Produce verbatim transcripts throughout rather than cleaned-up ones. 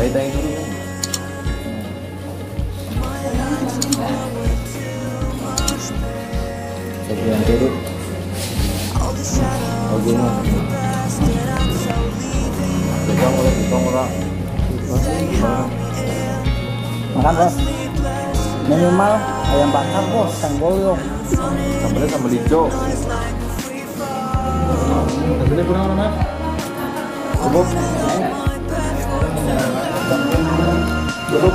ditanya dulu. Bagian turut. Bagian mana? Pegang oleh pegang orang. Makan bos. Minimal ayam bakar bos, sanggol yo. Sambalnya sambal hijau. Hasilnya kurang apa mas? Cukup. Cukup.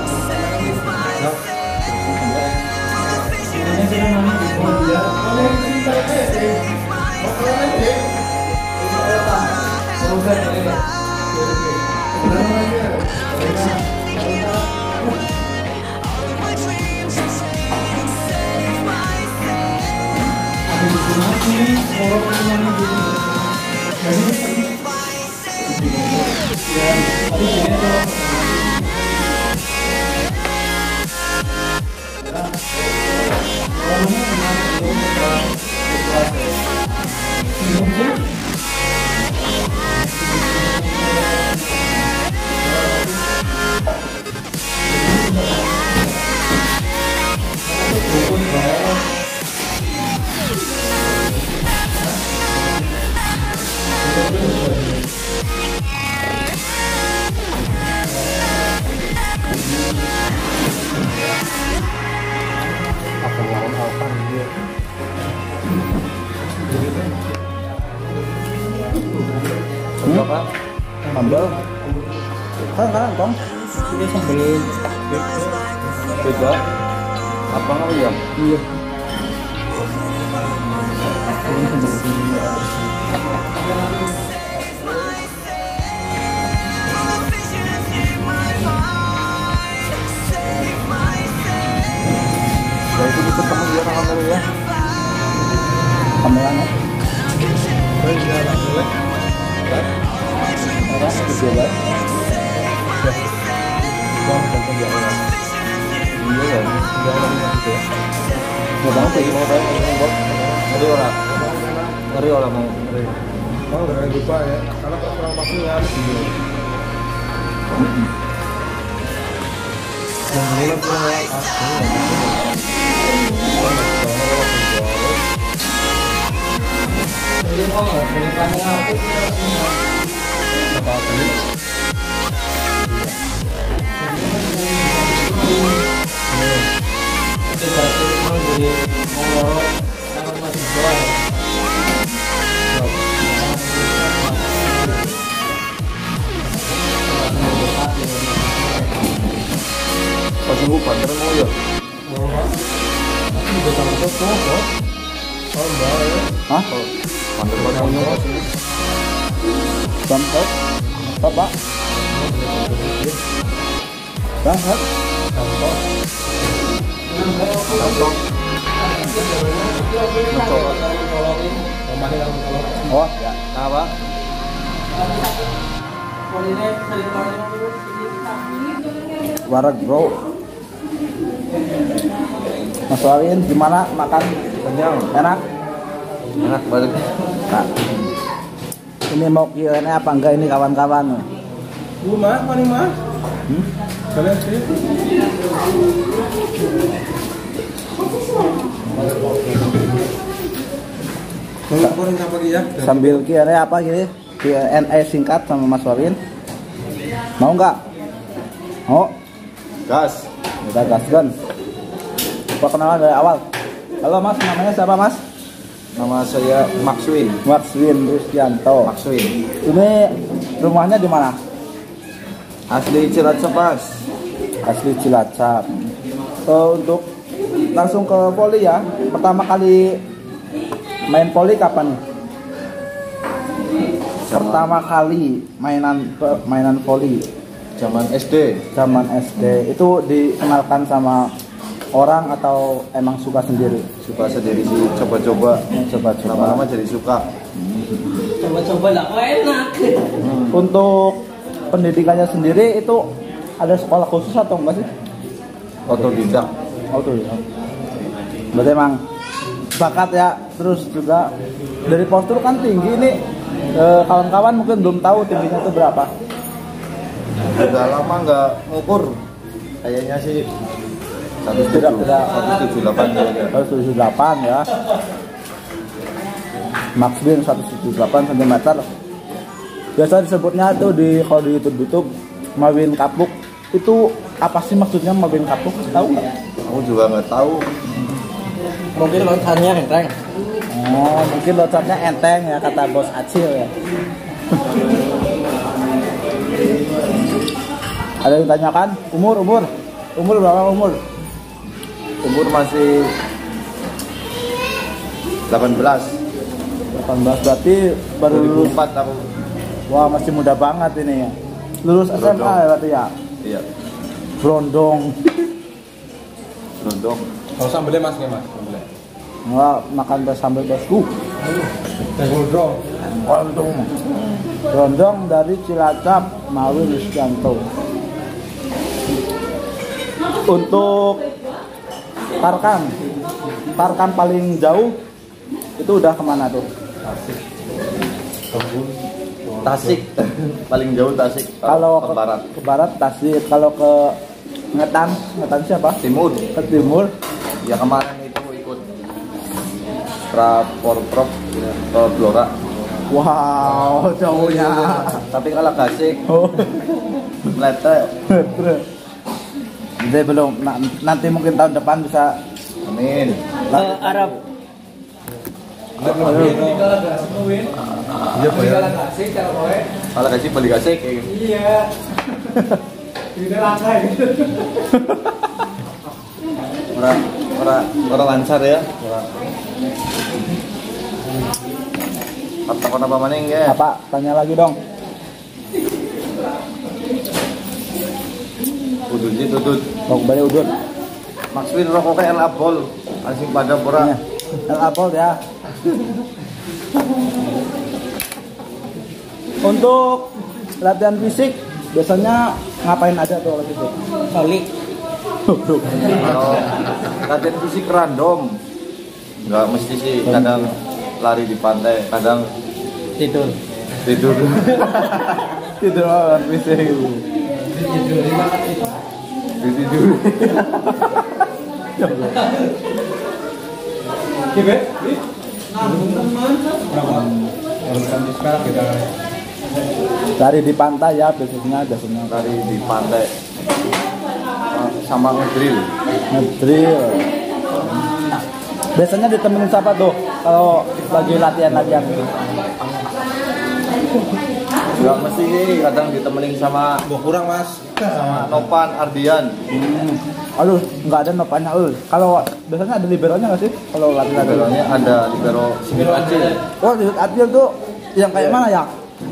Berapa? Sambal. Kan kan kong. Ini sambal beda. Apa nggak ya? Iya. Kalau itu kita ketemu dia orang dulu ya. Kameran ya. Boleh tidak boleh? Apa? Coba. Bang, bang, bang, bang. Iya ya, jangan gitu ya. Ya bang, Mau mau tanya ini bos. Ngeri orang. Ngeri orang mau. Ngeri. Oh, udah lupa ya. Karena pas orang masuk ya harus dulu. Yang dulu punya Pagi bukan, terus mau ya? Mau kan? Ini udah tahu tuh, kok? Oh, enggak ya? Hah? Pandai banget mau nyokot sih. Bangkok. Apa pak? Bangkok. Contoh. Contoh. Oh ya. Apa? Wareg bro. Mas Wawin gimana makan? Kenyang. Enak? Enak balik. Nah. Ini mau Q and A apa enggak ini kawan-kawan? Rumah, mana mah? Hmm? Kalian sih? Kalau goreng apa ya? Sambil Q and A apa gini? Q and A singkat sama Mas Wawin. Mau nggak? Mau? Gas. Udah gas kan? Perkenalan dari awal. Halo Mas, namanya siapa Mas? Nama saya Maxwin. Maxwin Rustianto. Maxwin. Ini rumahnya di mana? Asli Cilacap Mas. Asli Cilacap. Uh, untuk langsung ke voli ya. Pertama kali main voli kapan nih? Pertama kali mainan mainan voli. Zaman S D. Zaman S D. Itu dikenalkan sama orang atau emang suka sendiri? Suka sendiri sih, coba-coba. Coba-coba. Lama-lama jadi suka. Coba-coba lah, kok enak. Hmm. Untuk pendidikannya sendiri itu ada sekolah khusus atau enggak sih? Otodidak. Otodidak. Berarti emang bakat ya. Terus juga dari postur kan tinggi nih. E, kawan-kawan mungkin belum tahu tingginya itu berapa. Udah lama nggak ngukur. Kayaknya sih seratus Tidak, tidak. tujuh puluh delapan kayaknya. seratus tujuh puluh delapan ya. Max Bin seratus tujuh puluh delapan sentimeter. Biasa disebutnya itu di kalau di YouTube YouTube mawin kapuk. Itu apa sih maksudnya mawin kapuk? Tahu nggak? Aku juga nggak tahu. Mungkin lontarnya enteng. Oh, mungkin loncatnya enteng ya kata bos Acil ya. Ada yang tanyakan umur umur umur berapa umur? Umur masih delapan belas. delapan belas berarti baru lulus. dua ribu empat aku. Wah masih muda banget ini ya. Lulus S M A ya berarti ya. Iya. Brondong. Nondong. Kalau sambelnya mas nggak mas? Sambelnya. Wah makan bersambal bosku. Brondong. Brondong. Brondong dari Cilacap Mawi Wisjanto. Untuk Tarkam, Tarkam paling jauh itu udah kemana tuh? Tasik. Paling jauh Tasik. Kalau ke barat. ke barat Tasik, kalau ke Ngetan, Ngetan siapa? Timur. Ke timur. Ya kemarin itu ikut Raporprov ke Blora. Wow, jauhnya. Tapi kalah Gasik. Oh. Melete. Jadi belum, na- nanti mungkin tahun depan bisa. Amin. Ke Arab. Iya pak ya. Kalah Gasik balik Gasik. Iya. Tidak lancar gitu. Orang orang orang lancar ya. Orang. Apa apa maning ya? Apa? Tanya lagi dong. Udut sih udut. Mau kembali udut. Maxwin rokoknya El Abol. Asing pada pura. Iya. El Apol ya. Untuk latihan fisik biasanya ngapain aja tuh kalau fisik? Kali. Kalau latihan fisik random. Enggak mesti sih, kadang lari di pantai, kadang Tidur. tidur. Tidur latihan fisik. Tidur. Oke, Kalau kami sekarang kita Cari di pantai ya biasanya biasanya Lari di pantai sama ngedrill. ngedrill. Biasanya ditemenin siapa tuh kalau lagi latihan-latihan? Enggak mesti sih, kadang ditemenin sama gua kurang mas. sama Nopan Ardian. Hmm. Aduh, nggak ada nopanya ul. Kalau biasanya ada liberonya nggak sih? Kalau latihan Liberonya ada libero Simit Acil. Oh, di Adil tuh yang kayak mana ya?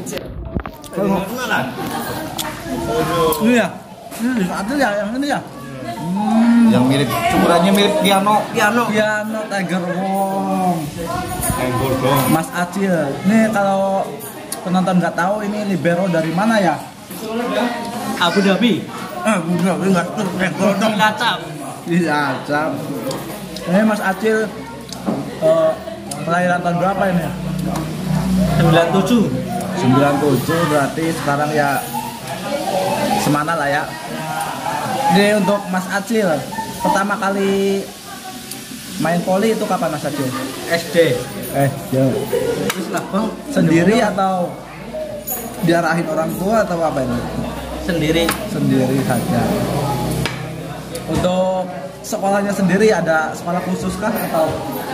Ini ya? Ini di Adil ya? Yang ini ya? Hmm. Yang mirip cukurannya mirip piano. Piano. Piano Tiger Wong. Enggol dong. Mas Acil. Nih kalau penonton nggak tahu ini libero dari mana ya? Abu Dhabi. Ah, enggak, enggak tuh enggol dong. Cilacap. Cilacap. Ini Mas Acil eh, kelahiran tahun berapa ini? sembilan puluh tujuh. sembilan puluh tujuh berarti sekarang ya semana lah ya. Ini untuk Mas Acil pertama kali main voli itu kapan Mas Acil? S D. Eh, ya. Terus lah bang. Sendiri atau diarahin orang tua atau apa ini? Sendiri. Sendiri saja. Untuk sekolahnya sendiri ada sekolah khusus kah atau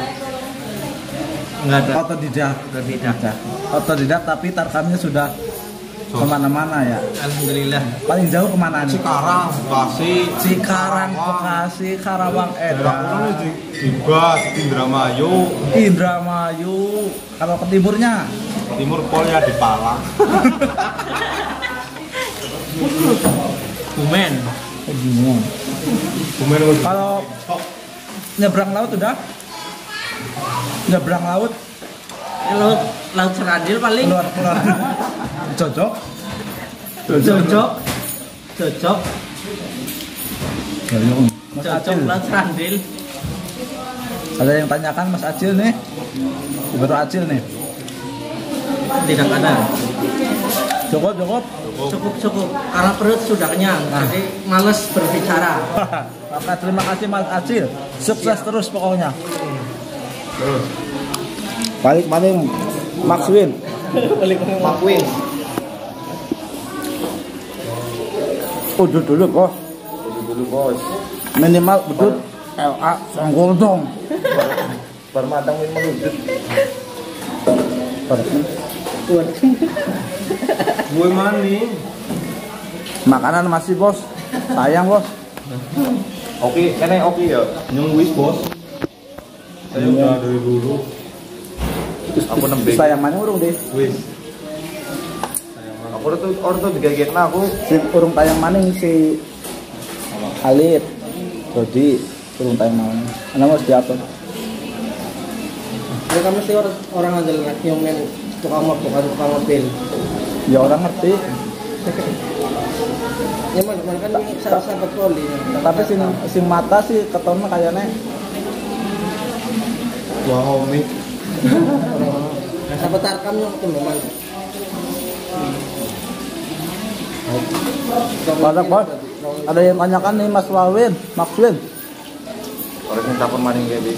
Enggak ada. otodidak? Otodidak. Otodidak tapi tarkamnya sudah kemana-mana ya. Alhamdulillah. Paling jauh kemana nih? Cikarang, Bekasi, Cikarang, Bekasi, Karawang, Edan, Dibas, Indramayu, Indramayu. Kalau ke timurnya, Timur Polnya di Palang. Bumen. oh, gini. Bumen Kalau nyebrang laut udah? Nyebrang laut, Laut Laut Seradil paling. keluar keluar. Cocok. Cocok. Cocok. Mas Cocok Acil. Laut Seradil. Ada yang tanyakan Mas Acil nih? Baru Acil nih. Tidak ada. Cukup, cukup. cukup cukup karena perut sudah kenyang, jadi males berbicara. Oke, terima kasih Mas Acil. Sukses terus pokoknya. Terus. Balik maning Maxwin. Makwin. Udut dulu bos. Dulu dulu bos. Minimal udut L A songgol dong. Permatang minimal udut. Gue maning. Makanan masih bos. Sayang bos. Oke, kene oke ya. Nyung wis bos. Saya udah dari dulu. Aku nembe. Sayang mana urung deh. Wis. Aku tuh orang tuh digagekna aku. Si urung tayang maning si Khalid. Jadi urung tayang maning. Ana mau diatur. Ya kamu sih orang orang ada yang main tukang motor, bukan tukang mobil. Ya orang ngerti. Ya mana mana kan salah sahabat poli. Tapi sing sing mata sih ketemu kayaknya Wow, nih. Sahabat tarkam yang ketemu mana? banyak bos. Ada yang tanyakan nih Mas Wawin, Maxwin. Orang yang tapon maning kayak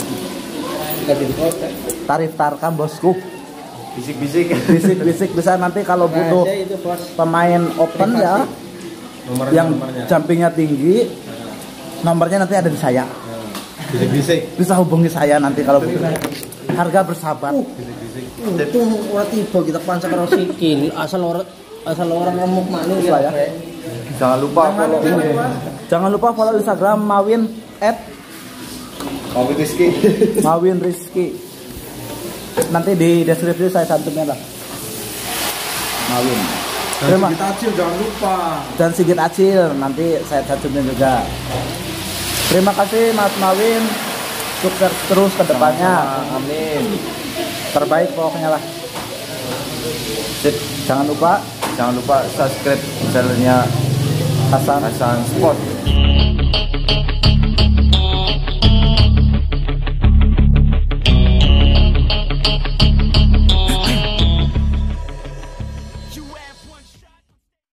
Tarif tarkam bosku. bisik-bisik. Bisik-bisik bisa nanti kalau butuh Nah, itu bos. pemain open ya Nomornya yang nomornya. jumpingnya tinggi, nomornya nanti ada di saya. Bisik-bisik. Bisa hubungi saya nanti kalau butuh. Harga bersahabat. Itu orang tiba kita panca karo sikil, asal orang asal orang remuk maning Bisa ya. Jangan lupa follow Jangan lupa follow Instagram Mawin at Mawi Rizky. Mawin Rizky. Nanti di deskripsi saya cantumnya lah. Mawin. Terima Kita acil jangan lupa. dan Sigit Acil nanti saya cantumnya juga. Terima kasih Mas Mawin. Sukses terus ke depannya. Amin. Terbaik pokoknya lah. Sip. Jangan lupa Jangan lupa subscribe channelnya Hasan Hasan Sport.